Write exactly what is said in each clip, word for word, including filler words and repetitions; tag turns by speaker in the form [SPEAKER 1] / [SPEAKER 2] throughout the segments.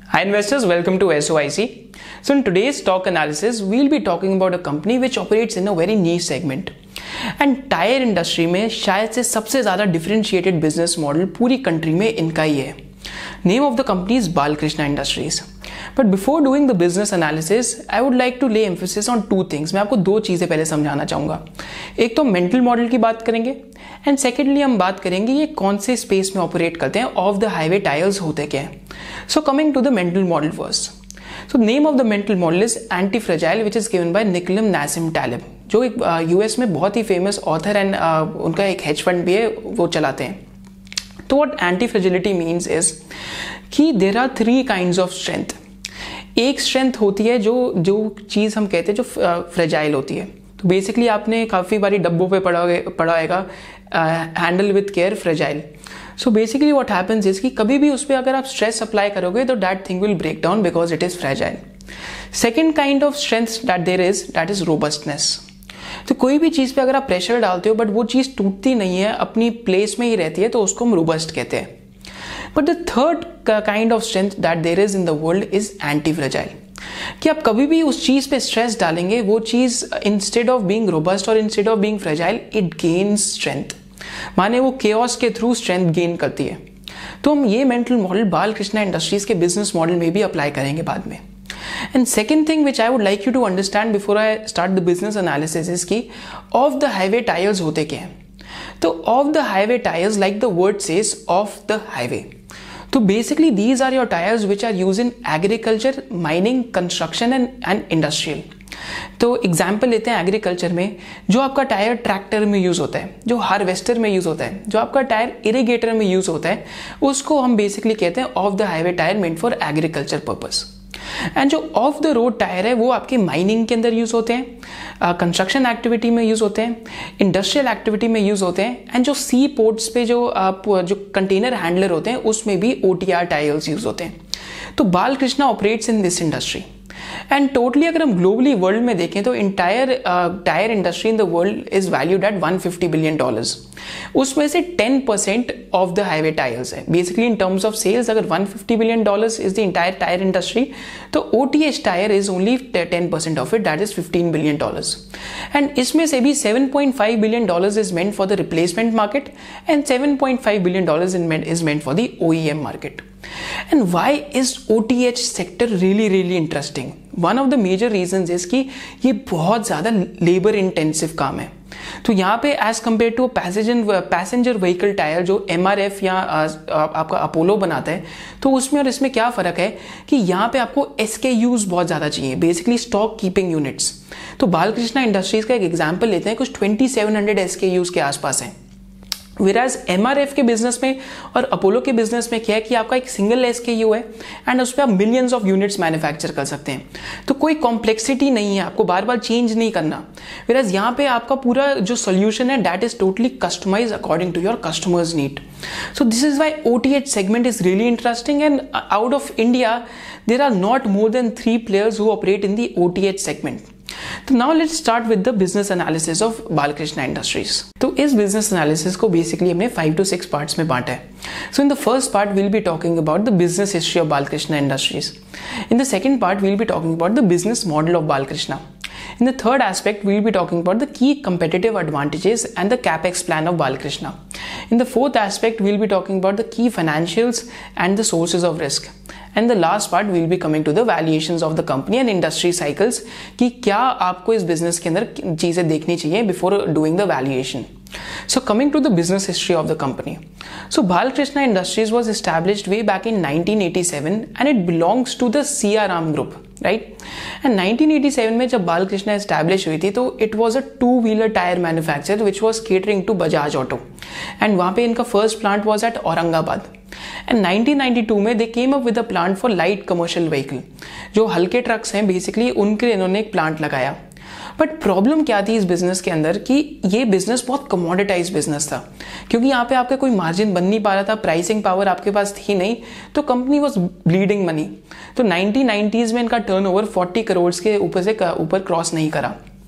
[SPEAKER 1] Hi investors, welcome to S O I C. So in today's stock analysis, we'll be talking about a company which operates in a very niche segment. And tyre industry में शायद से सबसे ज़्यादा differentiated business model पूरी country में इनका ही है. Name of the company is Balkrishna industries. But before doing the business analysis I would like to lay emphasis on two things. मैं आपको दो चीज़ें पहले समझाना चाहूँगा. एक तो मेंटल मॉडल की बात करेंगे एंड सेकेंडली हम बात करेंगे ये कौन से स्पेस में ऑपरेट करते हैं, ऑफ द हाईवे टायर्स होते क्या हैं. So coming to the mental model first. So the name of the mental model is Anti-Fragile, which is given by Niklam Nassim Taleb, जो एक यूएस uh, में बहुत ही फेमस ऑथर एंड उनका एक hedge fund भी है, वो चलाते हैं. तो व्हाट एंटी-फ्रेजिलिटी मीन्स इज कि there are three kinds of strength. एक स्ट्रेंथ होती है जो जो चीज़ हम कहते हैं जो फ्रेजाइल uh, होती है. तो बेसिकली आपने काफ़ी बारी डब्बों पे पढ़ा पढ़ा होगा handle with care fragile. So basically what happens is कि कभी भी उस पर अगर आप स्ट्रेस अप्लाई करोगे तो that thing will break down because it is fragile. Second kind of strength that there is that is robustness. तो कोई भी चीज़ पे अगर आप प्रेशर डालते हो बट वो चीज़ टूटती नहीं है, अपनी प्लेस में ही रहती है, तो उसको हम रोबस्ट कहते हैं. But the third kind of strength that there is in the world is anti fragile. कि आप कभी भी उस चीज़ पे स्ट्रेस डालेंगे, वो चीज़ इंस्टेड ऑफ बीइंग रोबस्ट और instead of being fragile it gains strength. माने वो केओस के थ्रू स्ट्रेंथ गेन करती है. तो हम ये मेंटल मॉडल बालकृष्णा इंडस्ट्रीज के बिजनेस मॉडल में भी अप्लाई करेंगे बाद में. And second thing which I would like you to understand before I start the business analysis is की ऑफ द हाईवे टायर्स होते क्या हैं. तो off the highway tyres like the word says off the highway. तो basically these are your tyres which are use in agriculture, mining, construction and and industrial. तो example लेते हैं agriculture में, जो आपका टायर ट्रैक्टर में यूज़ होता है, जो हार्वेस्टर में यूज़ होता है, जो आपका टायर इरिगेटर में यूज़ होता है, उसको हम बेसिकली कहते हैं off the highway tyre meant for agriculture purpose. And जो ऑफ द रोड टायर है वो आपके माइनिंग के अंदर यूज़ होते हैं, कंस्ट्रक्शन uh, एक्टिविटी में यूज़ होते हैं, इंडस्ट्रियल एक्टिविटी में यूज़ होते हैं, एंड जो सी पोर्ट्स पे जो uh, जो कंटेनर हैंडलर होते हैं उसमें भी O T R tyres use होते हैं. तो Balkrishna operates in this industry. And totally अगर हम ग्लोबली वर्ल्ड में देखें तो entire tyre industry in the world is valued at one fifty billion dollars. उसमें से ten percent of the highway tyres है. Basically in terms of sales अगर one fifty billion dollars is the entire tyre industry, तो O T H tyre is only ten percent of it, that is fifteen billion dollars. And इसमें से भी seven point five billion dollars is meant for the replacement market and seven point five billion dollars is meant for the O E M market. And why is O T H sector really really interesting? One of the major reasons is कि ये बहुत ज़्यादा labour intensive काम है. तो यहाँ पे as compare to passenger passenger vehicle tyre जो एम आर एफ या आपका अपोलो बनाता है, तो उसमें और इसमें क्या फ़र्क है कि यहाँ पे आपको एस के यूज़ बहुत ज़्यादा चाहिए, बेसिकली स्टॉक कीपिंग यूनिट्स. तो बालकृष्णा इंडस्ट्रीज का एक एग्जाम्पल लेते हैं, कुछ twenty seven hundred S K Us के आसपास हैं. विराज एम आर एफ के बिजनेस में और अपोलो के बिजनेस में क्या है कि आपका एक सिंगल एस के यू है एंड उस पर आप मिलियंस ऑफ यूनिट्स मैन्युफैक्चर कर सकते हैं. तो कोई कॉम्प्लेक्सिटी नहीं है, आपको बार बार चेंज नहीं करना. विराज यहाँ पे आपका पूरा जो सोल्यूशन है that is totally customise according to your customers need. So this is why O T H segment is really interesting. And out of India there are not more than three players who operate in the O T H segment. तो now let's start with the business analysis of Balkrishna industries. तो इस business analysis को basically हमने five to six parts में बांटा है. So in the first part we'll be talking about the business history of Balkrishna industries. In the second part we'll be talking about the business model of Balkrishna. In the third aspect, we will be talking about the key competitive advantages and the capex plan of Balkrishna. In the fourth aspect, we will be talking about the key financials and the sources of risk. And the last part, we will be coming to the valuations of the company and industry cycles कि क्या आपको इस business के अंदर चीज़ें देखनी चाहिए before doing the valuation. So coming to the business history of the company. So Balkrishna Industries was established way back in nineteen eighty-seven and it belongs to the C R Ram Group, right? And nineteen eighty-seven में जब Balkrishna establish हुई थी तो it was a two-wheeler tire manufacturer which was catering to Bajaj Auto. And वहाँ पे इनका first plant was at Aurangabad. And nineteen ninety-two में they came up with a plant for light commercial vehicle. जो हल्के trucks हैं basically उनके लिए इन्होंने एक प्लांट लगाया. बट प्रॉब्लम क्या थी इस बिजनेस के अंदर कि ये बिजनेस बहुत कमोडिटाइज बिजनेस था, क्योंकि यहाँ पे आपका कोई मार्जिन बन नहीं पा रहा था, प्राइसिंग पावर आपके पास थी नहीं, तो कंपनी वाज ब्लीडिंग मनी. तो नाइनटीन नाइंटीज़ में इनका टर्नओवर फोर्टी करोड़ के ऊपर से ऊपर क्रॉस नहीं करा.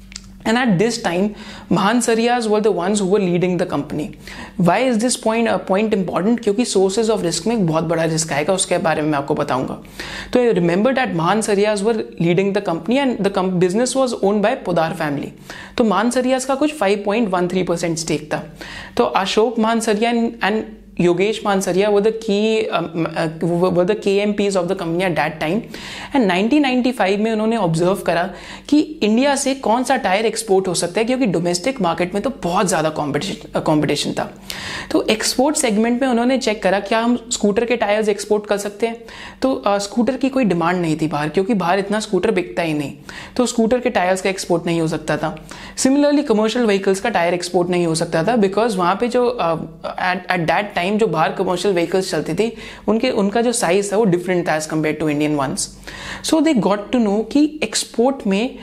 [SPEAKER 1] And at this time, Mahan Saryas were the ones who were leading the company. Why is this point a point important? क्योंकि sources of risk में एक बहुत बड़ा risk आएगा, उसके बारे में मैं आपको बताऊंगा. तो remember that Mahan Saryas were leading the company and the business was owned by Podar family. तो Mahan Saryas का कुछ five point one three percent stake था. तो अशोक मान सरिया and Yogesh Mansaria were the key um, uh, were the K M Ps of the company at that time. And nineteen ninety-five में उन्होंने observe करा कि इंडिया से कौन सा टायर एक्सपोर्ट हो सकता है, क्योंकि डोमेस्टिक मार्केट में तो बहुत ज़्यादा कॉम्पिटिशन कॉम्पिटिशन था. तो एक्सपोर्ट सेगमेंट में उन्होंने चेक करा क्या हम स्कूटर के टायर्स एक्सपोर्ट कर सकते हैं. तो स्कूटर uh, की कोई डिमांड नहीं थी बाहर, क्योंकि बाहर इतना स्कूटर बिकता ही नहीं, तो स्कूटर के टायर्स का एक्सपोर्ट नहीं हो सकता था. सिमिलरली कमर्शियल व्हीकल्स का टायर एक्सपोर्ट नहीं हो सकता था, बिकॉज वहाँ पे जो एट दैट टाइम जो बाहर कमर्शियल व्हीकल्स चलती थी उनके उनका जो साइज था वो डिफरेंट था as compare to Indian ones. So they got to know कि एक्सपोर्ट में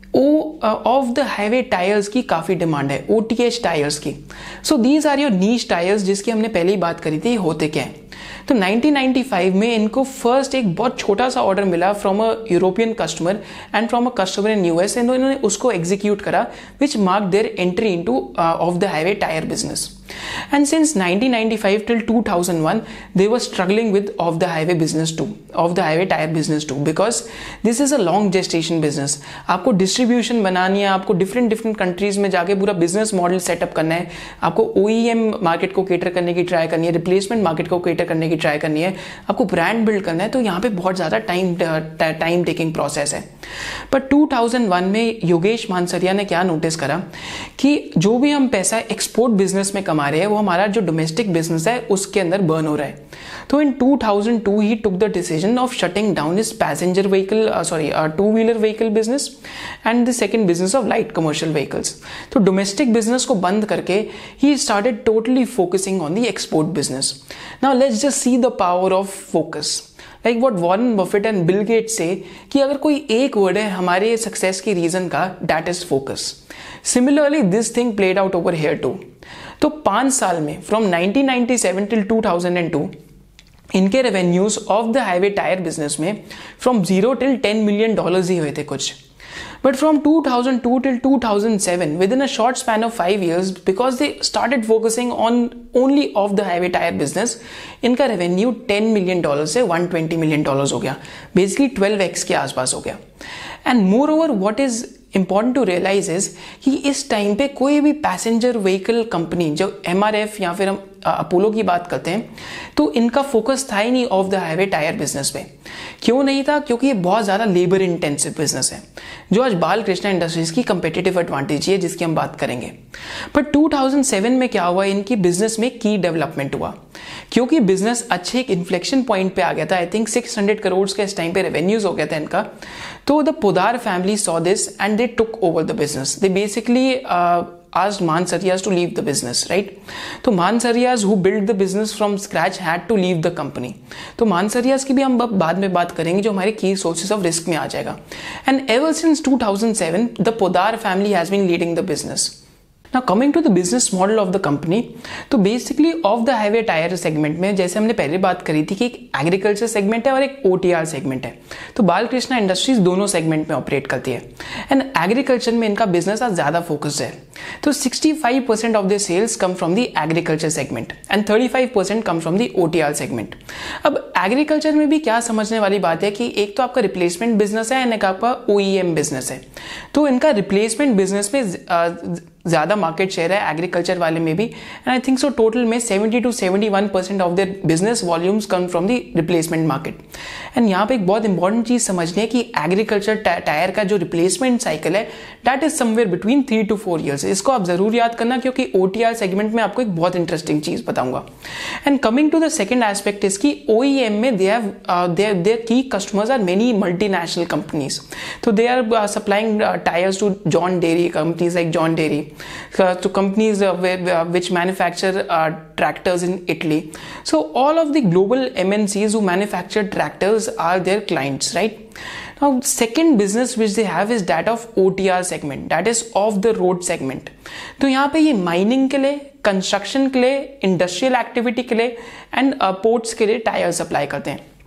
[SPEAKER 1] O off the highway tyres की काफी डिमांड है, ओ टी एच टायर्स की. So these are your niche tyres जिसकी हमने पहले ही बात करी थी, होते क्या है. तो नाइनटीन नाइंटी फाइव में इनको फर्स्ट एक बहुत छोटा सा ऑर्डर मिला from a European customer and from a customer in US, and इन्होंने उसको एग्जीक्यूट करा which mark their entry into off the highway tyre business. And since nineteen ninety-five till two thousand one, they were struggling with off the highway business too, off the highway tire business too, because this is a long gestation business. आपको distribution बनानी है, आपको different different countries में जाके पूरा business model setup करना है, आपको O E M market को cater करने की try करनी है, replacement market को cater करने की try करनी है, आपको brand build करना है. तो यहाँ पे बहुत ज़्यादा time time taking process है. पर two thousand one में योगेश मानसरिया ने क्या नोटिस करा कि जो भी हम पैसा एक्सपोर्ट बिजनेस में कमा रहे हैं वो हमारा जो डोमेस्टिक बिजनेस है उसके अंदर बर्न हो रहा है. तो in two thousand two he took the decision of shutting down his passenger vehicle sorry two wheeler vehicle business and the second business of light commercial vehicles. तो डोमेस्टिक बिजनेस को बंद करके he started totally focusing on the export business. Now let's just see the power of focus. Like what Warren Buffett and Bill Gates say कि अगर कोई एक word है हमारे सक्सेस की रीजन का, that is focus. Similarly this thing played out over here too. तो पांच साल में from nineteen ninety seven till two thousand two इनके revenues off the highway tyre business में from zero till ten million dollars ही हुए थे कुछ. But from two thousand two till two thousand seven, within a short span of five years, because they started focusing on only off the highway tire business, इनका revenue ten million dollar से one hundred twenty million dollars हो गया, basically twelve x के आसपास हो गया. And moreover what is important to realise is कि इस टाइम पे कोई भी पैसेंजर व्हीकल कंपनी, जो एम आर एफ या फिर हम अपोलो की बात करते हैं, तो इनका फोकस था ही नहीं off the highway tyre business पे. क्यों नहीं था? क्योंकि ये बहुत ज़्यादा लेबर इंटेंसिव बिजनेस है, जो आज बालकृष्णा इंडस्ट्रीज की कंपेटिटिव एडवांटेज है जिसकी हम बात करेंगे. पर टू थाउजेंड सेवन में क्या हुआ, इनकी बिजनेस में की डेवलपमेंट हुआ, क्योंकि बिजनेस अच्छे एक इन्फ्लेक्शन पॉइंट पे आ गया था. I think six hundred crore का इस टाइम पे रेवेन्यूज हो गया था इनका. तो the Poddar family saw this and they took over the business. They basically asked Mahan Saryas to leave the business, right? तो Mahan Saryas who built the business from scratch had to leave the company. तो Mahan Saryas की भी हम बाद में बात करेंगे, जो हमारे key sources of risk में आ जाएगा. And ever since two thousand seven, the Podar family has been leading the business. Now coming to the business model of the company, तो basically off the highway tyre segment में, जैसे हमने पहले बात करी थी कि एक एग्रीकल्चर सेगमेंट है और एक ओटीआर सेगमेंट है, तो बालकृष्णा इंडस्ट्रीज दोनों सेगमेंट में ऑपरेट करती है. एंड एग्रीकल्चर में इनका बिजनेस आज ज्यादा फोकस्ड है. तो sixty-five percent of the sales come from the agriculture segment and thirty-five percent come from the OTR segment. अब एग्रीकल्चर में भी क्या समझने वाली बात है कि एक तो आपका रिप्लेसमेंट बिजनेस है एंड एक आपका ओईएम बिजनेस है. तो इनका रिप्लेसमेंट बिजनेस में ज्यादा मार्केट शेयर है एग्रीकल्चर वाले में भी, and I think so total में seventy to seventy-one percent of their business volumes come from the replacement market. And यहाँ पे एक बहुत इंपॉर्टेंट चीज समझनी है कि एग्रीकल्चर टायर का जो रिप्लेसमेंट साइकिल है that is somewhere between three to four years. इसको आप जरूर याद करना, क्योंकि ओटीआर सेगमेंट में आपको एक बहुत इंटरेस्टिंग चीज बताऊंगा. And coming to the second aspect is की ओईएम में they have their their key customers are many multinational companies. तो they are supplying tyres to John Deere, companies like John Deere, Uh, to companies uh, uh, which manufacture uh, tractors in Italy. So all of the global M N Cs who manufacture tractors are their clients, right? Now second business which they have is that of O T R segment, that is off the road segment. तो यहाँ पे ये mining के लिए, construction के लिए, industrial activity के लिए एंड पोर्ट्स के लिए टायर सप्लाई करते हैं.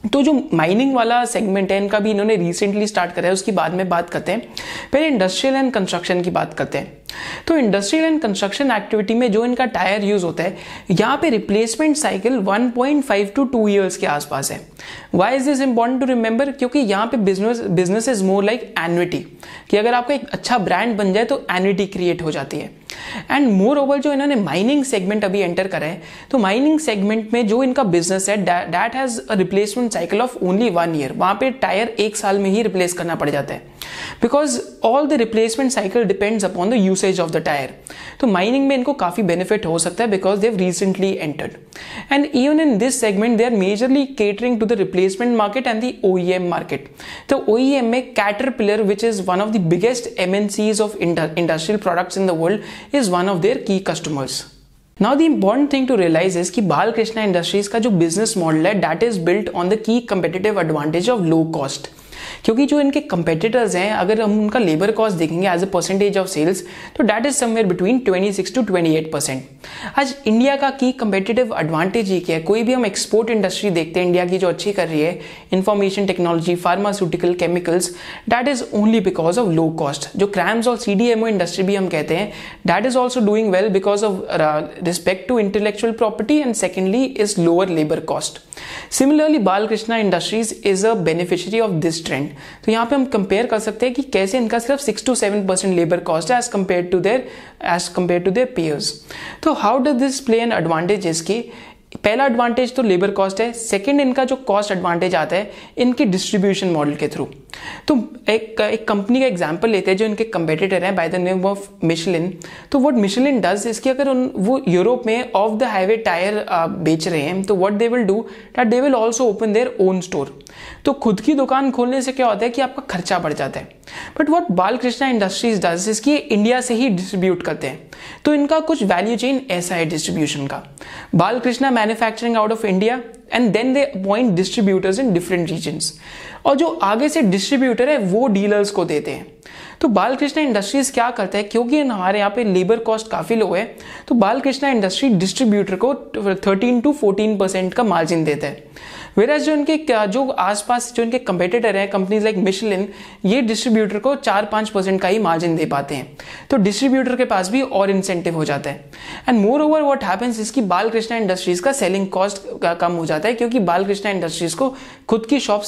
[SPEAKER 1] तो जो माइनिंग वाला सेगमेंट है इनका भी इन्होंने रिसेंटली स्टार्ट करा है, उसकी बाद में बात करते हैं। पहले इंडस्ट्रियल एंड कंस्ट्रक्शन की बात करते हैं। तो इंडस्ट्रियल एंड कंस्ट्रक्शन एक्टिविटी में जो इनका टायर यूज होता है, यहाँ पे replacement cycle one point five to two years के आसपास है। Why is this important to remember? क्योंकि यहाँ पे business business is more like annuity, कि अगर आपका एक अच्छा ब्रांड बन जाए तो एन्युटी क्रिएट हो जाती है। एंड मोर ओवर जो इन्होंने माइनिंग सेगमेंट अभी एंटर करा है, तो माइनिंग सेगमेंट में जो इनका बिजनेस है that has a replacement cycle of only one year. वहां पे टायर एक साल में ही रिप्लेस करना पड़ जाता है, because all the replacement cycle depends upon the usage of the tyre. तो माइनिंग में इनको काफी बेनिफिट हो सकता है because they have recently entered, and even in this segment they are majorly catering to the replacement market and the OEM market. तो OEM में Caterpillar, which is one of the biggest MNCs of industrial products in the world, is one of their key customers. Now the important thing to realize is कि Balkrishna industries का जो business model है that is built on the key competitive advantage of low cost. क्योंकि जो इनके competitors हैं, अगर हम उनका लेबर कॉस्ट देखेंगे as a percentage of sales, तो that is somewhere between twenty six to twenty eight percent. आज इंडिया का की कंपेटिटिव एडवांटेज ही क्या है? कोई भी हम एक्सपोर्ट इंडस्ट्री देखते हैं इंडिया की जो अच्छी कर रही है, information technology, pharmaceutical, chemicals, that is only because of low cost. जो क्रैम्स और सीडीएमओ इंडस्ट्री भी हम कहते हैं, that is also doing well because of respect to intellectual property, and secondly is lower labour cost. Similarly Balkrishna Industries is a beneficiary of this trend. तो यहाँ पे हम कंपेयर कर सकते हैं कि कैसे इनका सिर्फ six to seven percent labour cost है as compare to their as compare to their peers. तो how does this play an advantage? इसकी पहला एडवांटेज तो लेबर कॉस्ट है, सेकंड इनका जो कॉस्ट एडवांटेज आता है इनकी डिस्ट्रीब्यूशन मॉडल के थ्रू। तो एक एक कंपनी का एग्जांपल लेते हैं जो इनके कंपेटिटर हैं by the name of Michelin. तो व्हाट मिशेलिन डज, इसकी अगर उन वो यूरोप में ऑफ द हाईवे टायर बेच रहे हैं, तो what they will do that they will also open their own store. तो खुद की दुकान खोलने से क्या होता है कि आपका खर्चा बढ़ जाता है, but what Balkrishna Industries does इसकी इंडिया से ही डिस्ट्रीब्यूट करते हैं। तो इनका कुछ वैल्यू चेन ऐसा है डिस्ट्रीब्यूशन का, Balkrishna manufacturing out of India and then they appoint distributors in different regions, और जो आगे से डिस्ट्रीब्यूटर है वो डीलर्स को देते हैं। तो बालकृष्णा इंडस्ट्रीज क्या करता है, क्योंकि हमारे यहाँ पे लेबर कॉस्ट काफी लो है, तो बालकृष्णा इंडस्ट्री डिस्ट्रीब्यूटर को थर्टीन टू फोर्टीन परसेंट का मार्जिन देता है। वेराज जो इनके जो आसपास जो इनके कंपेटिटर हैं कंपनीज लाइक मिशेलिन, ये डिस्ट्रीब्यूटर को चार पांच परसेंट का ही मार्जिन दे पाते हैं। तो डिस्ट्रीब्यूटर के पास भी और इंसेंटिव हो जाता है। And moreover what happens, इसकी बालकृष्णा इंडस्ट्रीज का सेलिंग कॉस्ट कम हो जाता है, क्योंकि बालकृष्णा इंडस्ट्रीज को खुद की शॉप्स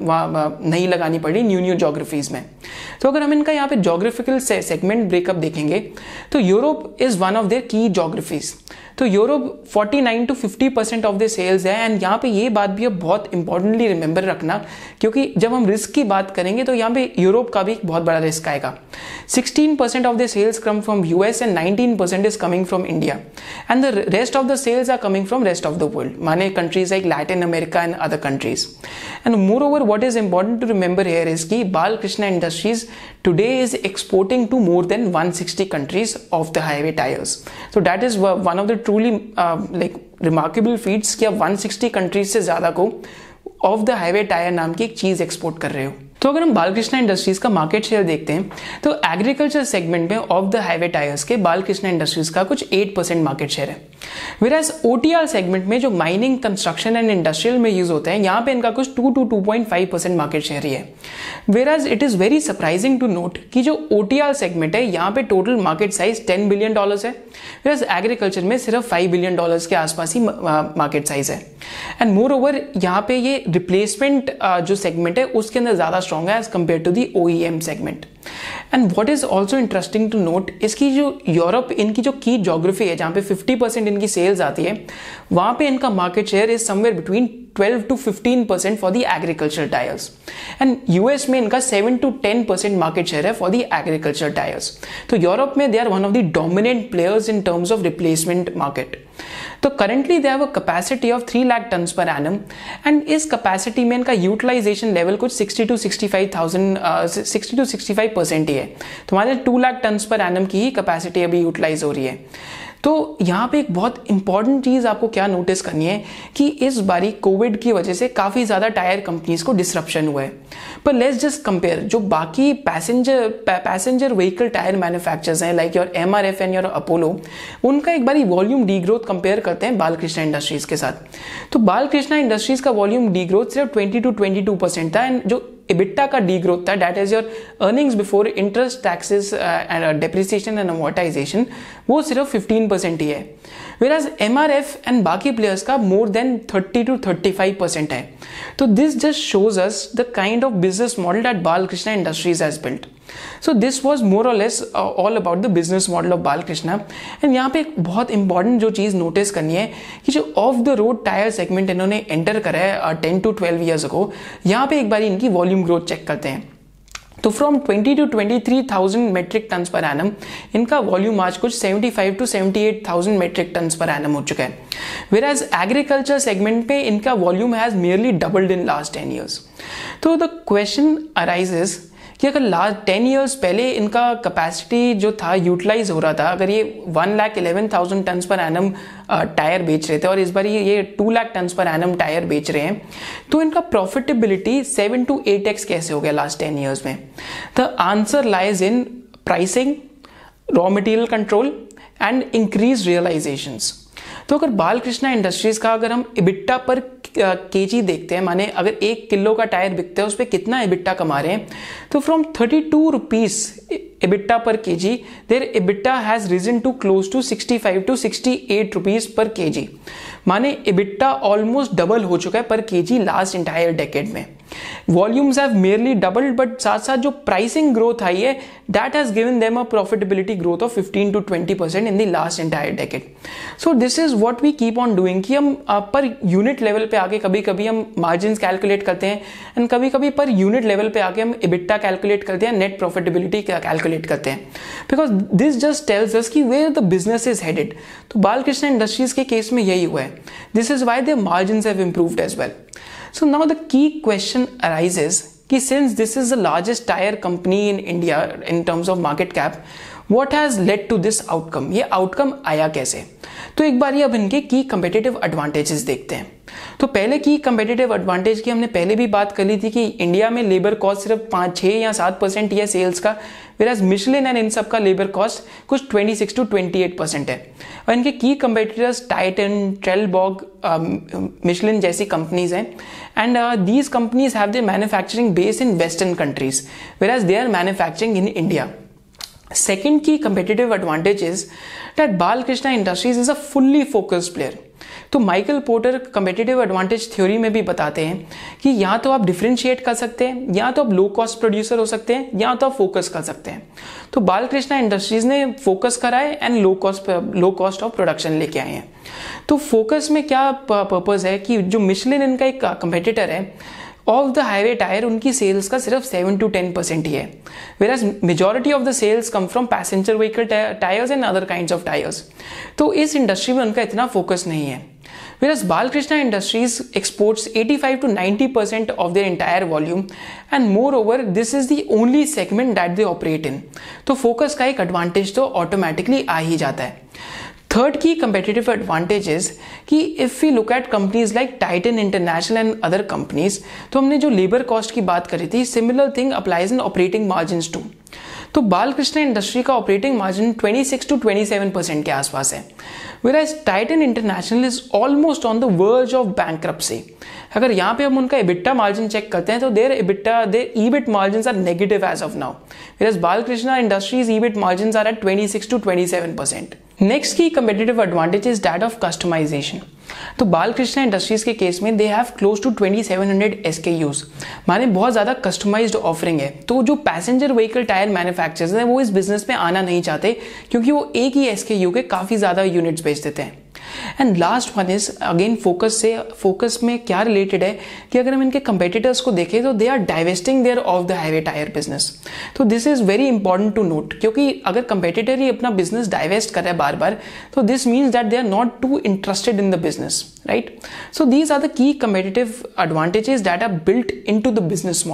[SPEAKER 1] नहीं लगानी पड़ी न्यू न्यू जोग्राफीज में। तो अगर हम इनका यहाँ पे जोग्राफिकल सेगमेंट ब्रेकअप देखेंगे, तो Europe is one of their key geographies. तो Europe forty nine to fifty percent of the sales है। एंड यहाँ पे ये बात भी बहुत इंपॉर्टेंटली रिमेंबर रखना, क्योंकि जब हम रिस्क की बात करेंगे तो यहाँ पे यूरोप का भी बहुत बड़ा रिस्क आएगा। Sixteen percent of the sales come from US and nineteen percent is coming from India, and the rest of the sales are coming from rest of the world, माने countries like Latin America and other countries. And moreover what is important to remember here is कि Balkrishna Industries today is exporting to more than one sixty countries of the highway tyres. So that is one of the truly uh, like remarkable feats कि आप one sixty countries से ज्यादा को of the highway tyre नाम की एक चीज export कर रहे हो। तो अगर हम बालकृष्णा इंडस्ट्रीज का मार्केट शेयर देखते हैं, तो एग्रीकल्चर सेगमेंट में ऑफ द हाईवे टायर्स के बालकृष्णा इंडस्ट्रीज का कुछ एट परसेंट मार्केट शेयर है। वेराज ओटीआर सेगमेंट में जो माइनिंग, कंस्ट्रक्शन एंड इंडस्ट्रियल में यूज होते हैं, यहाँ पे इनका कुछ two two two point five percent market share ही है। Whereas it is very surprising to note कि जो ओटीआर सेगमेंट है यहाँ पे total market size ten billion dollars है, वेराज एग्रीकल्चर में सिर्फ फाइव बिलियन डॉलर्स के आसपास ही मार्केट साइज है। एंड मोर ओवर यहाँ पे ये रिप्लेसमेंट जो सेगमेंट है उसके अंदर ज्यादा स्ट्रॉन्ग है as compare to the OEM segment. And what is also interesting to note, इसकी जो यूरोप इनकी जो की ज्योग्राफी है जहां पे फिफ्टी परसेंट इनकी सेल्स आती है, वहां पे इनका market share is somewhere between twelve to fifteen percent for the agriculture tyres, and US में इनका seven to ten percent market share है फॉर द एग्रीकल्चर टायर्स। तो यूरोप में they are one of the dominant players in terms of replacement market. तो currently they have a capacity of three lakh ton per annum, and इस capacity में इनका utilisation level कुछ sixty to sixty five thousand sixty to sixty five percent ही है। तो हमारे two lakh ton per annum की ही कैपेसिटी अभी यूटिलाइज हो रही है। तो यहाँ पे एक बहुत इंपॉर्टेंट चीज़ आपको क्या नोटिस करनी है कि इस बारी कोविड की वजह से काफ़ी ज़्यादा टायर कंपनीज को डिसरप्शन हुआ है। पर लेट्स जस्ट कंपेयर जो बाकी passenger passenger vehicle tyre manufacturers हैं like your M R F and your Apollo, उनका एक बारी वॉल्यूम डी ग्रोथ कंपेयर करते हैं बालकृष्णा इंडस्ट्रीज के साथ। तो बालकृष्णा इंडस्ट्रीज का वॉल्यूम डी ग्रोथ सिर्फ twenty to twenty two percent था एंड जो EBITDA का डी ग्रोथ था, that is your earnings before interest taxes and depreciation and amortisation, वो सिर्फ फिफ्टीन परसेंट ही है। Whereas M R F and बाकी प्लेयर्स का more than thirty to thirty five percent है। तो this just shows us the kind of business model that Balkrishna Industries has built. So this was more or less uh, all about the business model of Balkrishna. And यहाँ पे एक बहुत important जो चीज़ notice करनी है कि जो off the road tyre segment इन्होंने एंटर करा है ten to twelve years ago, यहाँ पे एक बार इनकी वॉल्यूम ग्रोथ चेक करते हैं। तो from twenty to twenty three thousand metric tonnes per annum इनका वॉल्यूम आज कुछ seventy five to seventy eight thousand metric tonnes per annum हो चुका है। वेराज एग्रीकल्चर सेगमेंट पे इनका volume has nearly doubled in last ten years. तो the question arises कि अगर लास्ट टेन ईयर्स पहले इनका कैपेसिटी जो था यूटिलाइज हो रहा था, अगर ये one lakh eleven thousand turns per annum tyre बेच रहे थे और इस बार ये two lakh tonnes per annum tyre बेच रहे हैं, तो इनका profitability seven to eight x कैसे हो गया लास्ट टेन ईयर्स में? The answer lies in pricing, raw material control and increase realisations. तो अगर बालकृष्णा इंडस्ट्रीज का अगर हम इबिट्टा पर केजी देखते हैं, माने अगर एक किलो का टायर बिकता है उस पर कितना इबिट्टा कमा रहे हैं, तो from thirty two rupees EBITDA per KG their EBITDA has risen to close to sixty five to sixty eight rupees per KG. माने इबिट्टा ऑलमोस्ट डबल हो चुका है per KG last entire decade में। Volumes have merely doubled, but साथ साथ जो pricing growth आई है that has given them a profitability growth of fifteen to twenty percent in the last entire decade. So this is what we keep on doing कि हम uh, per unit level पे आके कभी कभी हम margin calculate करते हैं and कभी कभी पर यूनिट लेवल पे आके हम इबिट्टा कैलकुलेट करते हैं, नेट प्रॉफिटेबिलिटी कैलकुलेट करते हैं, because this just tells us कि where the business is headed. तो बालकृष्णा इंडस्ट्रीज के केस में यही हुआ है। This is why their margins have improved as well. So now the key question arises कि since this is the largest tire company in India in terms of market cap, what has led to this outcome? ये outcome आया कैसे? तो एक बार ये अब इनके की competitive advantages देखते हैं। तो पहले की competitive advantage की हमने पहले भी बात कर ली थी कि इंडिया में लेबर कॉस्ट सिर्फ पाँच छः या सात परसेंट ही है सेल्स का, whereas मिशलिन एंड इन सब का लेबर कॉस्ट कुछ twenty six to twenty eight percent है। और इनके की कंपेटिटर्स टाइटन, ट्रेलबॉग, मिशलिन जैसी कंपनीज हैं and these companies have their manufacturing base in western countries whereas they are manufacturing in India. Second key competitive advantage is that Balkrishna Industries is a fully focused player. तो Michael Porter competitive advantage theory में भी बताते हैं कि या तो आप differentiate कर सकते हैं, या तो आप लो कॉस्ट प्रोड्यूसर हो सकते हैं, या तो आप फोकस कर सकते हैं। तो बालकृष्णा इंडस्ट्रीज ने फोकस करा है and low cost low cost of production लेके आए हैं। तो फोकस में क्या पर्पज है कि जो मिशलिन इनका एक कंपेटिटर है, ऑफ द हाईवे टायर उनकी सेल्स का सिर्फ सेवन टू टेन परसेंट ही है, whereas majority of the sales come from passenger vehicle tyres and other kinds of tyres. तो इस इंडस्ट्री में उनका इतना फोकस नहीं है। Whereas Balkrishna Industries exports eighty-five to ninety percent of their entire volume and moreover this is the only segment that they operate in. तो focus का एक एडवांटेज तो ऑटोमेटिकली आ ही जाता है। थर्ड की competitive advantage is कि if we look at companies like Titan International and other companies, तो हमने जो लेबर कॉस्ट की बात करी थी, similar thing applies in operating margins too. तो बालकृष्णा इंडस्ट्री का operating margin twenty six to twenty seven percent के आसपास है, whereas Titan International is almost on the verge of bankruptcy. अगर यहाँ पे हम उनका EBITDA मार्जिन चेक करते हैं तो their EBITDA, their E B I T margins are negative as of now, whereas Balkrishna Industries E B I T margins are at twenty six to twenty seven percent. Next key competitive advantage is that of customization. तो Balkrishna industries के case में they have close to twenty seven hundred S के use, माने बहुत ज्यादा customised offering है। तो जो पैसेंजर व्हीकल टायर मैन्युफैक्चरर्स हैं वो इस बिजनेस में आना नहीं चाहते क्योंकि वो एक ही एस के यू के काफी ज्यादा यूनिट्स बेच देते हैं। And last one is again focus से फोकस में क्या रिलेटेड है कि अगर हम इनके कंपेटिटर्स को देखें तो they are divesting their off the highway tyre business. तो this is very important to note, क्योंकि अगर कंपेटिटर ही अपना बिजनेस डाइवेस्ट कर रहा है बार बार, तो this means that they are not too interested in the business, right? So these are the key competitive advantages that are built into the business model.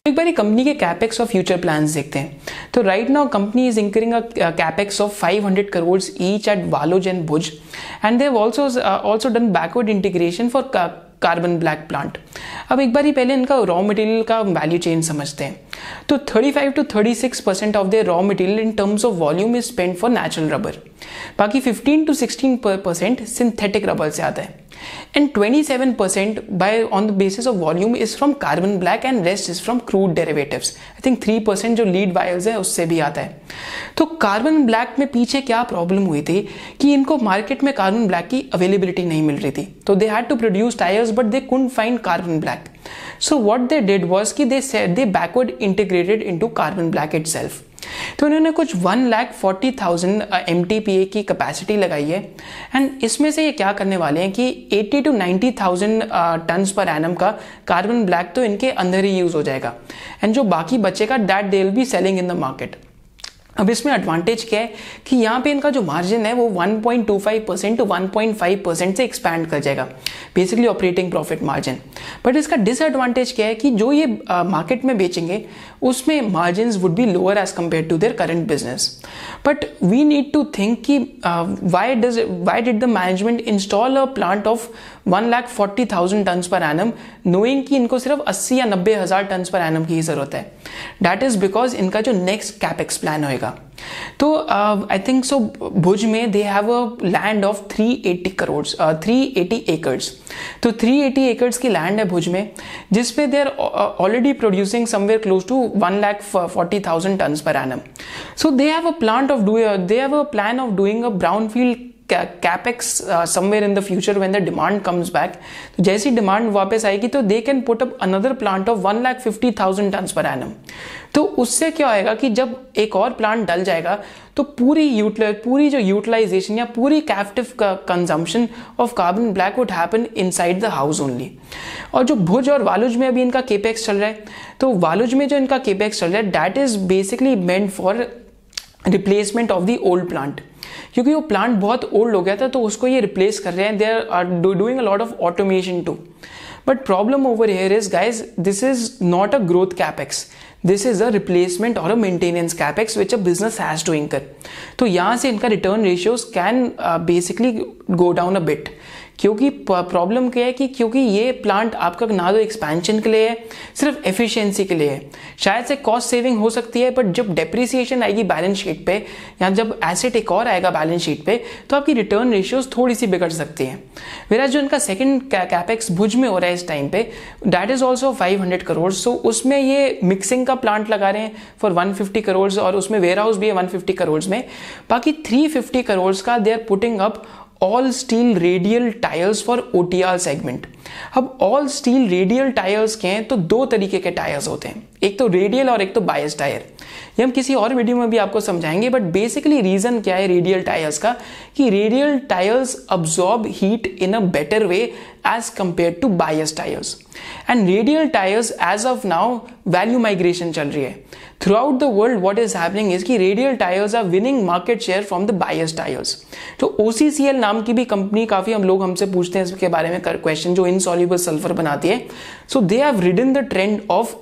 [SPEAKER 1] एक बार कंपनी के कैपेक्स और फ्यूचर प्लान्स देखते हैं। तो right now company is incurring a capex of five hundred crore each at Waluj and Bhuj, and they have also also done backward integration for carbon black plant. अब एक बार ही पहले इनका रॉ मटेरियल का वैल्यू चेन समझते हैं। तो thirty five to thirty six percent of the raw material in terms of volume is spend for natural rubber, बाकी fifteen to sixteen percent synthetic rubber से आता है, and twenty-seven percent by on the basis of volume is from carbon black and rest is from crude derivatives. I think three percent जो lead wires है उससे भी आता है। तो कार्बन ब्लैक में पीछे क्या प्रॉब्लम हुई थी कि इनको मार्केट में कार्बन ब्लैक की अवेलेबिलिटी नहीं मिल रही थी, तो they had to produce tyres but they couldn't find carbon black. So what they did was कि they said they backward integrated into carbon black itself. तो इन्होंने कुछ one lakh forty thousand M T P A की capacity लगाई है, and इसमें से ये क्या करने वाले हैं कि eighty to ninety thousand turns per annum का कार्बन ब्लैक तो इनके अंदर ही यूज हो जाएगा, एंड जो बाकी बचेगा that they will be selling in the market. अब इसमें एडवांटेज क्या है कि यहाँ पे इनका जो मार्जिन है वो one point two five percent to one point five percent से एक्सपैंड कर जाएगा, basically operating profit margin. But इसका डिसएडवांटेज क्या है कि जो ये मार्केट uh, में बेचेंगे उसमें margin would be lower as compare to their current business. But we need to think कि why does why did the management install a plant of one lakh forty thousand turns per annum knowing कि इनको सिर्फ अस्सी या नब्बे हजार turns per annum की ही जरूरत है। दैट इज बिकॉज इनका जो नेक्स्ट कैपेक्स प्लान होएगा। तो आई थिंक सो भुज में they have a land of three eighty crore three eighty acres. तो थ्री एटी एकर्स की लैंड है भुज में, जिसपे they are already producing somewhere close to one lakh forty thousand turns per annum. So they have a plant of doing they have a plan of doing a brownfield capex uh, somewhere in the future when the demand comes back। तो जैसी demand वापस आएगी तो they can put up another plant of one lakh fifty thousand turns per annum. तो उससे क्या होएगा कि जब एक और प्लांट डल जाएगा तो पूरी यूटिलाइज पूरी जो यूटिलाइजेशन या पूरी captive consumption of carbon black would happen inside the house only. और जो भुज और वालुज में अभी इनका केपेक्स चल रहा है, तो वालुज में जो इनका केपेक्स चल रहा है that is basically meant for replacement of the old plant, क्योंकि वो प्लांट बहुत ओल्ड हो गया था तो उसको ये रिप्लेस कर रहे हैं। They are doing a lot of automation too. But problem over here is guys, this is not a growth capex, this is a replacement और a maintenance capex which a business has to incur. तो यहां से इनका return ratios can basically go down a bit, क्योंकि problem क्या है कि क्योंकि ये प्लांट आपका ना तो एक्सपेंशन के लिए है, सिर्फ एफिशिएंसी के लिए है। शायद से कॉस्ट सेविंग हो सकती है, बट जब डेप्रिसिएशन आएगी बैलेंस शीट पे या जब एसेट एक और आएगा बैलेंस शीट पे तो आपकी रिटर्न रेशियोज थोड़ी सी बिगड़ सकती है। मेरा जो इनका सेकंड कैपेक्स भुज में हो रहा है इस टाइम पे that is also five hundred crore. So उसमें ये मिक्सिंग का प्लांट लगा रहे हैं फॉर वन फिफ्टी करोड़ और उसमें वेयर हाउस भी है वन फिफ्टी करोड़ में। बाकी थ्री फिफ्टी करोड़ का they are putting up all steel radial tyres for OTR segment. अब ऑल स्टील रेडियल टायर्स के हैं तो दो तरीके के टायर्स होते हैं, एक तो रेडियल और एक तो बायस टायर। ये हम किसी और वीडियो में भी आपको समझाएंगे, बट बेसिकली रीजन क्या है रेडियल टायर्स का कि radial tyres absorb heat in a better way as compare to bias tyres. And radial tyres as of now value migration चल रही है throughout the world. What is happening is कि radial tyres are winning market share from the bias tyres. तो OCCL नाम की भी company, काफी हम लोग हमसे पूछते हैं इसके बारे में क्वेश्चन, जो इनसॉल्युबल सल्फर बनाती है। So they have ridden the trend of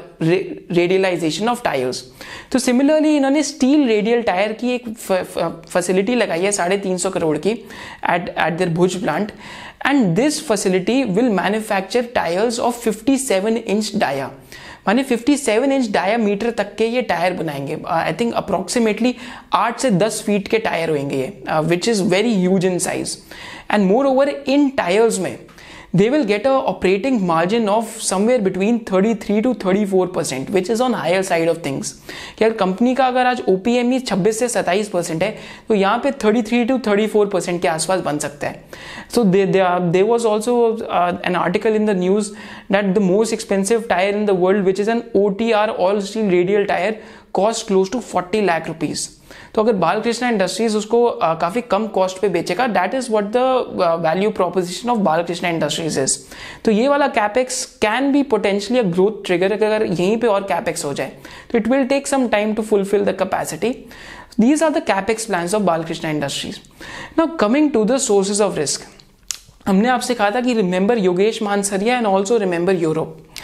[SPEAKER 1] radialisation of tyres. तो सिमिलरली इन्होंने स्टील रेडियल टायर की एक फैसिलिटी लगाई है साढ़े तीन सौ करोड़ की at at their Bhuj plant, and this facility will manufacture tyres of fifty seven inch dia, माने फिफ्टी सेवन इंच डायामीटर तक के ये टायर बनाएंगे। आई थिंक अप्रोक्सीमेटली आठ से दस फीट के टायर होंगे ये, which is very huge in size. And moreover in tyres में they will get a operating margin of somewhere between thirty-three to thirty-four percent, which is on higher side of things। कि अगर company का अगर आज ओपीएमई छब्बीस से सत्ताईस percent है तो यहाँ पे thirty-three to thirty-four percent के आसपास बन सकता है। So there there was also uh, an article in the news that the most expensive tire in the world, which is an O T R all steel radial tire, cost close to forty lakh rupees। तो अगर Balkrishna industries उसको uh, काफी कम cost पे बेचेगा, that is what the value proposition of Balkrishna Industries is. तो ये वाला capex can be potentially a growth trigger अगर यहीं पे और कैपेक्स हो जाए, तो it will take some time to fulfil the capacity. These are the capex plans of Balkrishna Industries. Now coming to the sources of risk, हमने आपसे कहा था कि remember Yogesh Mahansaria and also remember Europe.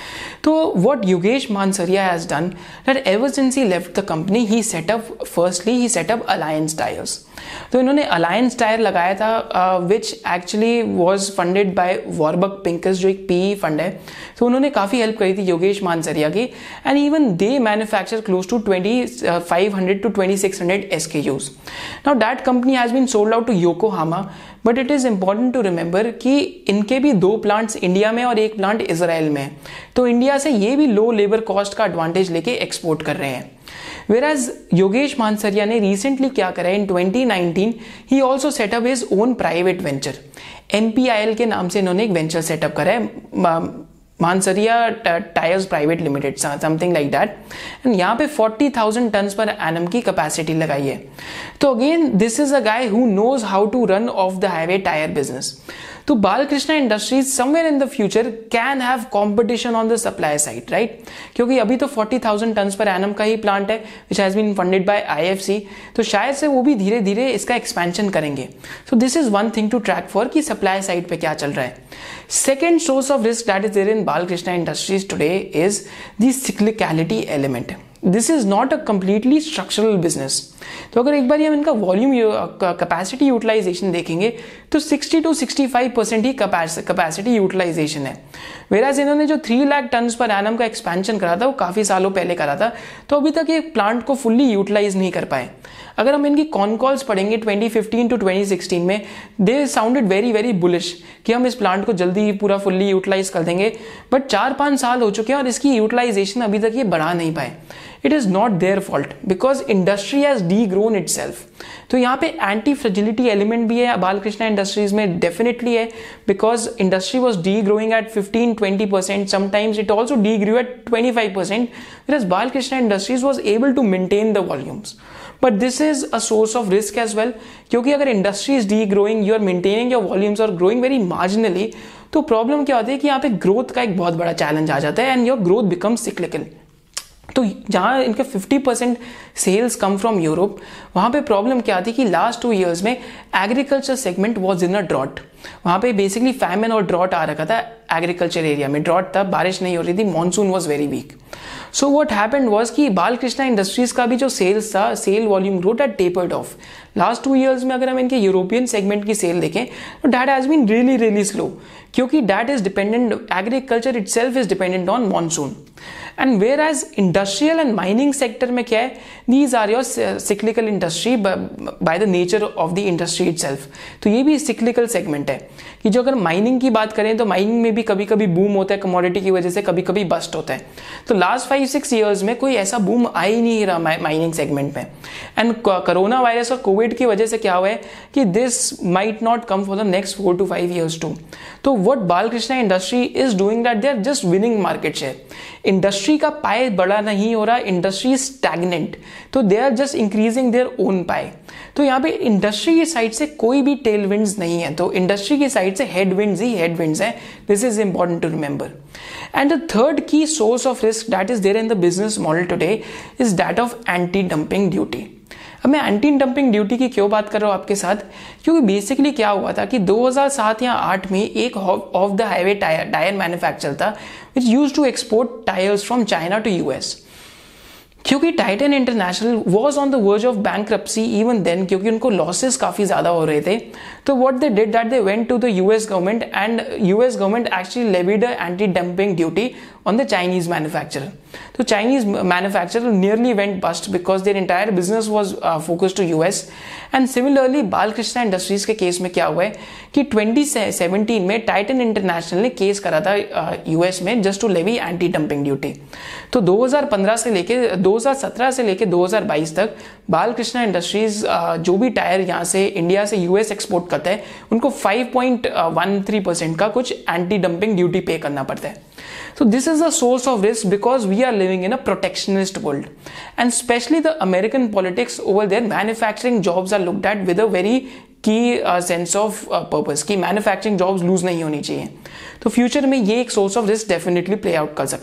[SPEAKER 1] तो what Yogesh Mahansaria has done that ever since he left the company he set up firstly he set up Alliance Tyres. तो इन्होंने Alliance tyre लगाया था which actually was funded by Warburg Pincus जो एक PE fund है। तो उन्होंने काफ़ी हेल्प करी थी योगेश मानसरिया की and even they manufacture close to twenty five hundred to twenty six hundred SKUs. Now that company has been sold out to Yokohama, but it is important to remember कि इनके भी दो प्लांट्स इंडिया में और एक plant Israel में है। तो इंडिया से ये भी लो लेबर कॉस्ट का एडवांटेज लेके एक्सपोर्ट कर रहे हैं। Whereas योगेश मानसरिया ने रिसेंटली क्या करा है इन ट्वेंटी नाइनटीन ही also setup his own private venture, M P I L के नाम से इन्होंने एक वेंचर सेटअप करा है, Mahansaria Tyres Private Limited something like that. And यहाँ पे forty thousand ton per annum की कैपेसिटी लगाई है। तो again this is a guy who knows how to run off the highway tyre business. तो Balkrishna Industries somewhere in the future can have competition on the supply side, right? क्योंकि अभी तो forty thousand ton per annum का ही plant है which has been funded by I F C, तो शायद से वो भी धीरे धीरे इसका एक्सपेंशन करेंगे। So this is one thing to track for कि सप्लाई साइड पे क्या चल रहा है। Second source of risk that is there in Balkrishna Industries today is the cyclicality element. This is not a completely structural business. तो अगर एक बार हम इनका वॉल्यूम कैपेसिटी यूटिलाइजेशन देखेंगे तो sixty to sixty five percent ही कैपेसिटी यूटिलाइजेशन है। Whereas इन्होंने जो three lakh ton per annum का एक्सपेंशन करा था वो काफ़ी सालों पहले करा था, तो अभी तक ये प्लांट को फुल्ली यूटिलाइज नहीं कर पाए। अगर हम इनकी कॉन कॉल्स पढ़ेंगे twenty fifteen to twenty sixteen में, they sounded very very bullish कि हम इस प्लांट को जल्दी पूरा फुल्ली यूटिलाइज कर देंगे, बट चार पाँच साल हो चुके हैं और इसकी यूटिलाइजेशन अभी तक ये बढ़ा नहीं पाए। It is not their fault because industry has degrown itself. तो यहाँ पे एंटी फ्रेजिलिटी एलिमेंट भी है बालकृष्णा इंडस्ट्रीज में, डेफिनेटली है, because industry was degrowing at fifteen twenty percent, sometimes it also degrew at twenty five percent, whereas Balkrishna industries was able to maintain the volumes. But this is a source of risk as well, क्योंकि अगर industry is D growing, you are maintaining your volumes और growing very marginally, तो problem क्या होती है कि यहाँ पे ग्रोथ का एक बहुत बड़ा चैलेंज आ जाता है and your growth becomes cyclical. तो जहाँ इनके fifty percent sales come from Europe, वहाँ पे प्रॉब्लम क्या आती है कि लास्ट टू इयर्स में agriculture segment was in a drought. वहाँ पे बेसिकली फैमिन और ड्रॉट आ रखा था, एग्रीकल्चर एरिया में ड्रॉट था, बारिश नहीं हो रही थी, monsoon was very weak. So what happened was कि बालकृष्णा इंडस्ट्रीज का भी जो सेल्स था, sale volume growth had tapered off. Last two years में अगर हम इनके यूरोपियन सेगमेंट की सेल देखें तो that has been really really slow, क्योंकि that is dependent, agriculture itself is dependent on monsoon. And whereas industrial and mining sector में क्या है, these are your cyclical industry by the nature of the industry itself. तो ये भी cyclical segment है कि जो अगर माइनिंग की बात करें तो माइनिंग में भी कभी कभी बूम होता है कमोडिटी की वजह से, कभी कभी बस्ट होता है। तो लास्ट फाइव सिक्स ईयर्स में कोई ऐसा बूम आ ही नहीं रहा माइनिंग सेगमेंट में। एंड कोरोना वायरस और कोविड की वजह से क्या हुआ है कि this might not come for the next four to five years too. तो what Balkrishna industry is doing that they are just winning market share. Industry का पाए बड़ा नहीं हो रहा, इंडस्ट्री स्टैग्नेंट, तो they are just increasing their own pie. तो यहाँ पे इंडस्ट्री की साइड से कोई भी टेल विंड्स नहीं है, तो इंडस्ट्री की साइड से हेड विंड्स ही हेड विंड्स है। This is important to remember. And the third key source of risk that is there in the business model today is that of anti dumping duty. अब मैं anti dumping duty की क्यों बात कर रहा हूँ आपके साथ, क्योंकि बेसिकली क्या हुआ था कि दो हज़ार सात या आठ में एक off the highway tyre tyre manufacturer था which used to export tyres from China to US. क्योंकि Titan International was on the verge of bankruptcy even then, क्योंकि उनको लॉसेस काफ़ी ज़्यादा हो रहे थे। तो what they did that they went to the US government and US government actually levied anti dumping duty on the Chinese manufacturer. So Chinese manufacturer nearly went bust because their entire business was uh, focused to U S. And similarly Balkrishna industries के case में क्या हुआ है कि twenty seventeen में Titan International ने case करा था यूएस uh, में just to levy anti dumping duty. तो दो हज़ार पंद्रह से लेके दो हज़ार सत्रह से लेके दो हज़ार बाईस तक बालकृष्णा इंडस्ट्रीज uh, जो भी टायर यहाँ से इंडिया से यूएस एक्सपोर्ट करता है उनको five point one three percent का कुछ एंटी डंपिंग ड्यूटी पे करना पड़ता है। So this is a source of risk because we are living in a protectionist world, and especially the American politics over there, manufacturing jobs are looked at with a very key uh, sense of uh, purpose कि manufacturing jobs lose नहीं होनी चाहिए। तो future में ये एक source of risk definitely play out कर सकता है।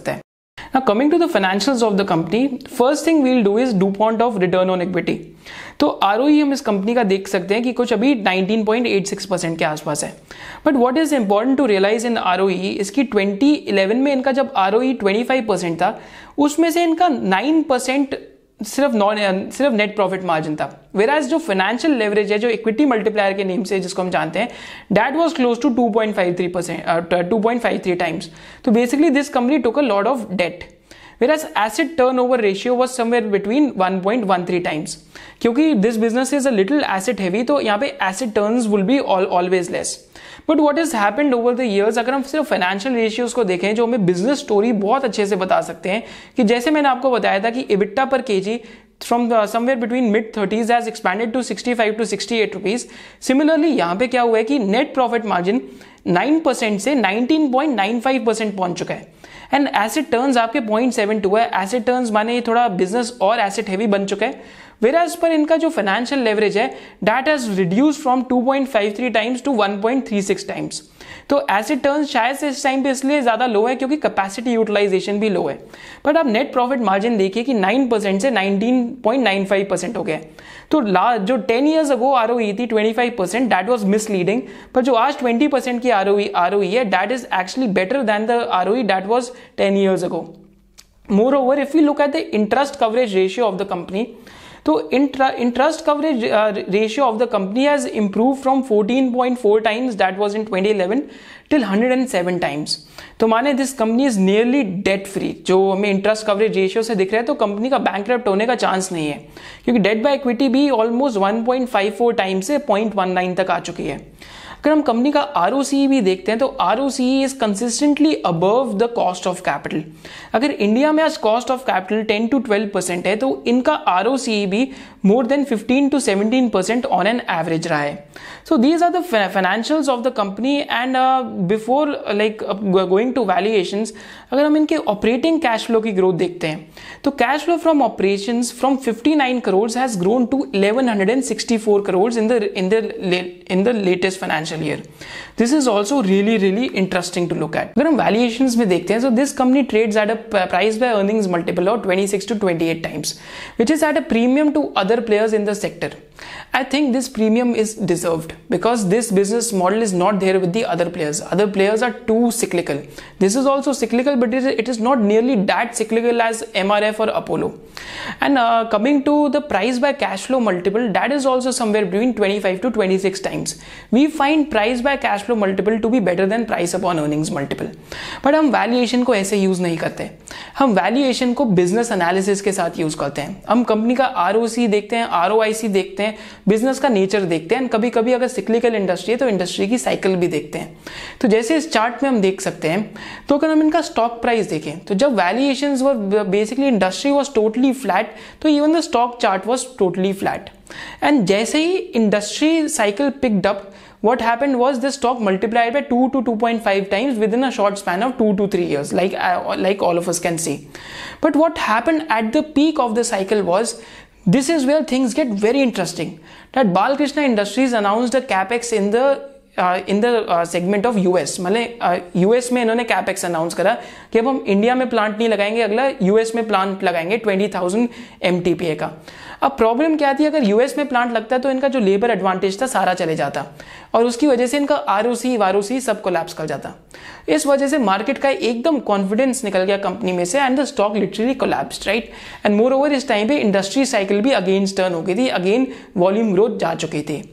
[SPEAKER 1] Now coming to the financials of the company, first thing we'll do is DuPont of return on equity. तो R O E हम इस कंपनी का देख सकते हैं कि कुछ अभी nineteen point eight six percent के आसपास है. But what is important to realise in R O E, इसकी ट्वेंटी इलेवन में इनका जब R O E twenty five percent था, उसमें से इनका नाइन परसेंट सिर्फ नॉन सिर्फ नेट प्रॉफिट मार्जिन था. वेराज जो फाइनेंशियल लेवरेज है, जो इक्विटी मल्टीप्लायर के नेम से जिसको हम जानते हैं, that was close to two point five three percent two point five three times. तो basically this company took a lot of debt. Whereas asset turnover ratio was somewhere between one point one three times. क्योंकि this business is a little asset heavy, तो यहाँ पे asset turns will be all, always less. But what has happened over the years, अगर हम सिर्फ financial ratios को देखें जो हमें बिजनेस स्टोरी बहुत अच्छे से बता सकते हैं, कि जैसे मैंने आपको बताया था कि EBITDA per KG from the, somewhere between mid thirties has expanded to sixty five to sixty eight rupees. Similarly यहाँ पे क्या हुआ है कि net profit margin nine percent से nineteen point nine five percent पहुंच चुका है. एंड एसेट टर्न्स आपके पॉइंट सेवन टू है. एसेट टर्न्स माने ये थोड़ा बिजनेस और एसेट हेवी बन चुका है. वेराज पर इनका जो फाइनेंशियल लेवरेज है, that has reduce from two point five three times to one point three six times. तो एसेट टर्न्स शायद से इस टाइम पे इसलिए ज्यादा लो है क्योंकि कैपेसिटी यूटिलाइजेशन भी लो है. बट आप नेट प्रॉफिट मार्जिन देखिए कि नाइन परसेंट से nineteen point nine five percent हो गया. तो लास्ट जो टेन इयर्स अगो आरओई थी twenty five percent, that was misleading. पर जो आज ट्वेंटी परसेंट की आरओई आरओई है, that is actually better than the ROE that was ten years ago. Moreover, if we look at the interest coverage ratio of the company, तो interest coverage uh, ratio of the company has improved from fourteen point four times that was in twenty eleven till one hundred seven times. तो माने this company is nearly debt free. जो हमें interest coverage ratio से दिख रहा है तो company का बैंकरप्ट होने का चांस नहीं है, क्योंकि डेट बाय इक्विटी भी almost one point five four time से पॉइंट वन नाइन तक आ चुकी है. अगर हम कंपनी का आरओसीई भी देखते हैं तो ROCE is consistently above the cost of capital. अगर इंडिया में आज cost of capital ten to twelve percent है, तो इनका आरओसीई भी more than fifteen to seventeen percent on an average रहा है. So these are the financials of the company. And before like going to valuations, अगर हम इनके ऑपरेटिंग कैश फ्लो की ग्रोथ देखते हैं तो cash flow from operations from fifty nine crore has grown to eleven sixty four crore in the in the in the latest financial year. This is also really really interesting to look at. अगर हम valuations में देखते हैं तो this company trades at a price by earnings multiple of twenty six to twenty eight times, which is at a premium to other players in the sector. I think this premium is deserved because this business model is not there with the other players. Other players are too cyclical. This is also cyclical, but it is, it is not nearly that cyclical as M R F or Apollo. And uh, coming to the price by cash flow multiple, that is also somewhere between twenty-five to twenty-six times. We find price by cash flow multiple to be better than price upon earnings multiple. But हम valuation को ऐसे use नहीं करते. हम valuation को business analysis के साथ use करते हैं. हम कंपनी का R O C देखते हैं, R O I C देखते हैं, बिजनेस का नेचर देखते हैं. कभी कभी अगर सिक्लिकल इंडस्ट्री है तो इंडस्ट्री की साइकिल भी देखते हैं. तो जैसे इस चार्ट में हम देख सकते हैं, तो अगर हम इनका स्टॉक प्राइस देखें तो जब valuations were basically industry was totally flat, तो even the stock chart was totally flat. And जैसे ही industry cycle picked up, what happened was the stock multiplied by two to two point five times within a short span of two to three years, like uh, like all of us can see. But what happened at the peak of the cycle was, this is where things get very interesting, that Balkrishna Industries announced a capex in the in the segment of US. मतलब US में इन्होंने capex announce करा कि अब हम India में plant नहीं लगाएंगे, अगला यूएस में प्लांट लगाएंगे ट्वेंटी थाउजेंड एमटीपीए का. अब प्रॉब्लम क्या थी, अगर यूएस में प्लांट लगता है तो इनका जो लेबर एडवांटेज था सारा चले जाता, और उसकी वजह से इनका आरओसी वारओसी सब कोलैप्स कर जाता. इस वजह से मार्केट का एकदम कॉन्फिडेंस निकल गया कंपनी में से, and the stock literally collapsed, right. And moreover इस टाइम पे इंडस्ट्री साइकिल भी अगेंस्ट टर्न हो गई थी, अगेन वॉल्यूम ग्रोथ जा चुकी थी.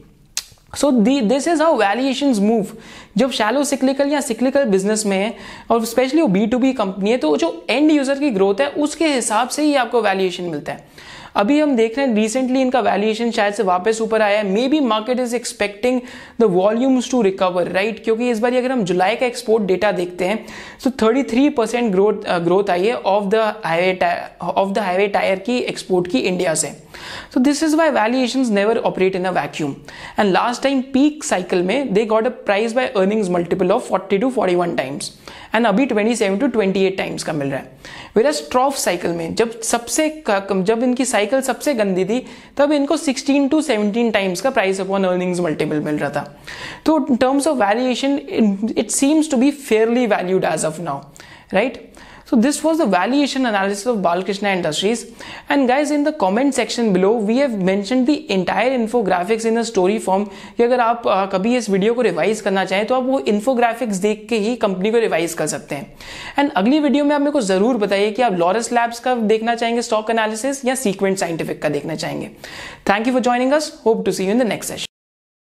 [SPEAKER 1] So this is how valuations move. जब शैलो सिक्लिकल या सिक्लिकल बिजनेस में है, और स्पेशली वो बी टू बी कंपनी है, तो जो एंड यूजर की ग्रोथ है उसके हिसाब से ही आपको वैल्यूएशन मिलता है. अभी हम देख रहे हैं रिसेंटली इनका वैल्यूएशन शायद से वापस ऊपर आया है. Maybe market is expecting the volumes to recover, right, क्योंकि इस बार अगर हम जुलाई का एक्सपोर्ट डेटा देखते हैं तो thirty three percent growth growth आई है off the highway off the highway tyre की एक्सपोर्ट की इंडिया से. So this is why valuations never operate in a vacuum. And last time peak cycle में they got a price by earnings multiple of forty to forty-one times. And अभी twenty-seven to twenty-eight times का मिल रहा है. Whereas trough cycle में जब सबसे जब इनकी साइकिल सबसे गंदी थी, तब इनको सिक्सटीन to सेवनटीन times का price upon earnings multiple मिल रहा था. तो in terms of valuation, it seems to be fairly valued as of now, right? So this was the valuation analysis of Balkrishna Industries. And guys, in the comment section below we have mentioned the entire infographics in a story form कि अगर आप uh, कभी इस video को revise करना चाहें तो आप वो इन्फोग्राफिक्स देख के ही कंपनी को रिवाइज कर सकते हैं. एंड अगली वीडियो में आप मेरे को जरूर बताइए कि आप लॉरस लैब्स का देखना चाहेंगे स्टॉक एनालिसिस या सीक्वेंट साइंटिफिक का देखना चाहेंगे. Thank you for joining us. Hope to see you in the next session.